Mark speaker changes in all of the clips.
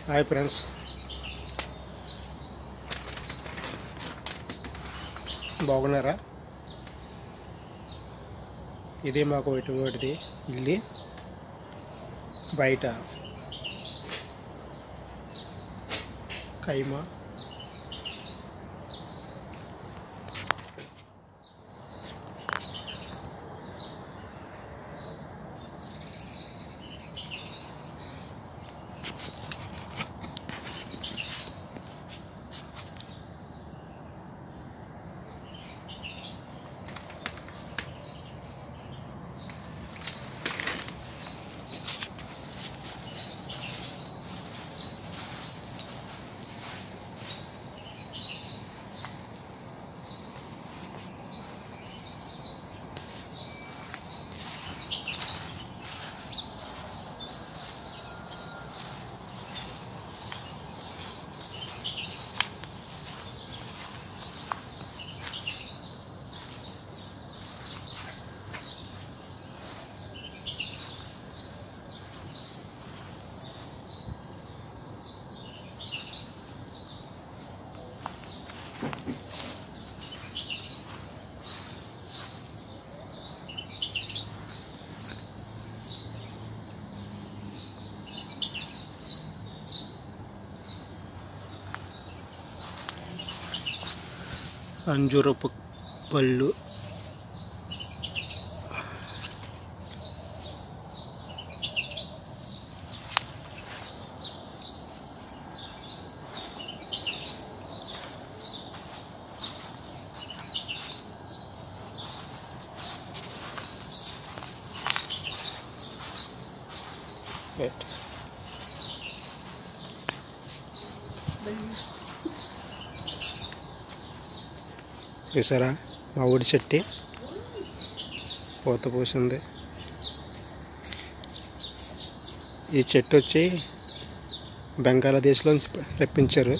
Speaker 1: Hi friends, బాగున్నారా? ఇదే మాకు ఇటువంటిది ఇల్లు. బయట కైమా, అంజూరపు పళ్ళు, చూసారా మా ఊడి చెట్టు పూత పూసింది. ఈ చెట్టు వచ్చి బంగ్లాదేశ్లో రప్పించారు.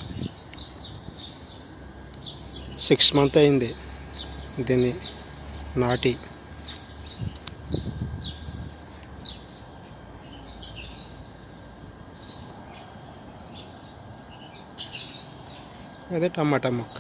Speaker 1: 6 months అయింది దీన్ని నాటి. అదే టమాటా మొక్క.